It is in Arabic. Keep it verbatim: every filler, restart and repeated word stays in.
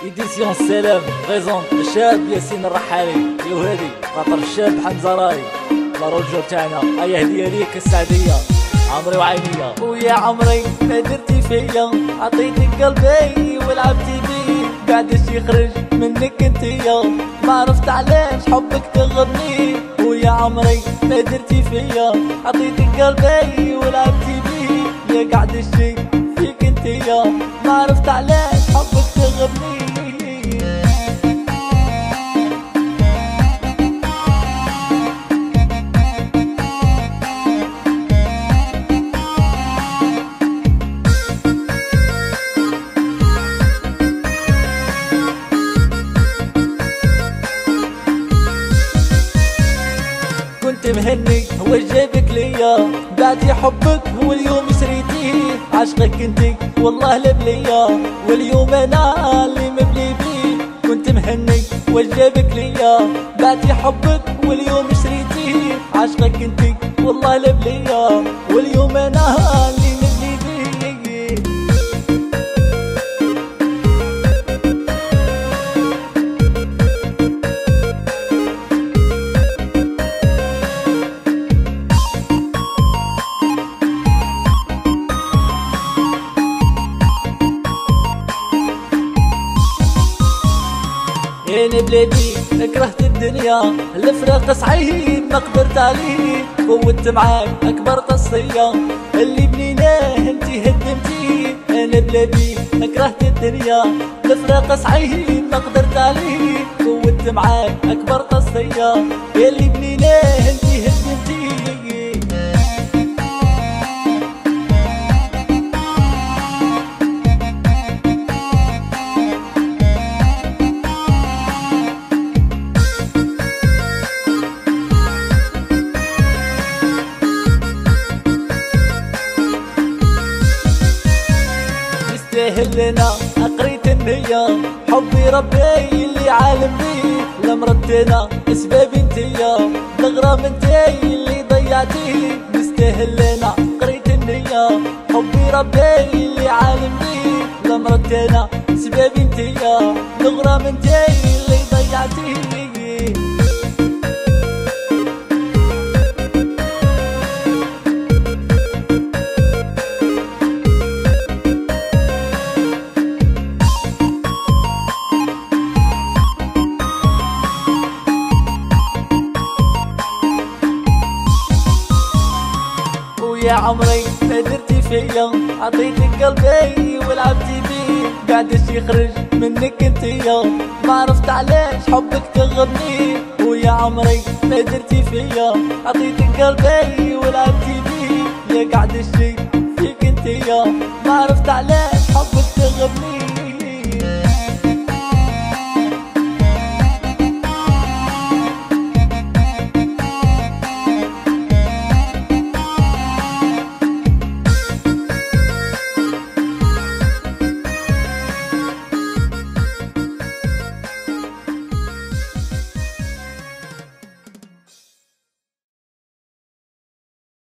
إديسيون السلام بريزونت الشاب ياسين الرحالي يا وهادي خاطر الشاب حمزة راي الرجل تاعنا. هيا هدية ليك السعدية عمري وعينيا. ويا عمري ما درتي فيا عطيتك قلبي ولعبتي بيه بعدش يخرج منك انتيا ما عرفت علاش حبك تغرني. ويا عمري ما درتي فيا عطيتك قلبي ولعبتي بيه يا قعد الشي فيك انتيا ما عرفت علاش حبك تغرني. كنت مهني هو جابك ليا بعد حبك هو اليوم شريتيه عشقك انتي والله لبليا واليوم انا اللي مبلي بيه. كنت مهني هو جابك ليا بعد حبك هو اليوم شريتيه عشقك انتي والله لبليا واليوم انا اللي مبلي بيه. يا بلادي كرهت الدنيا الفراق صعيب ما قدرت عليه فوت معاك اكبر قصية اللي بنيناه انتي هدمتيه. انا بلادي كرهت الدنيا الفراق صعيب ما قدرت عليه فوت معاك اكبر قصية اللي بنيناه انتي هدمتيه. لنا قريت النية حبي ربي اللي عالم بيه لمرتنا اسباب انتيا الغرام انتي اللي ضيعتيه. نستاهل لنا قريت النية حبي ربي اللي عالم بيه لمرتنا اسباب انتيا الغرام انتي اللي ضيعتيه. يا عمري ما درتي فيا عطيتك قلبي ولعبتي بيه قعدش يخرج منك انتيا ما عرفت علاش حبك تغرني. ويا عمري ما درتي فيا عطيتك قلبي ولعبتي بيه يا قعد الشي فيك انتيا ما عرفت علاش حبك تغرني.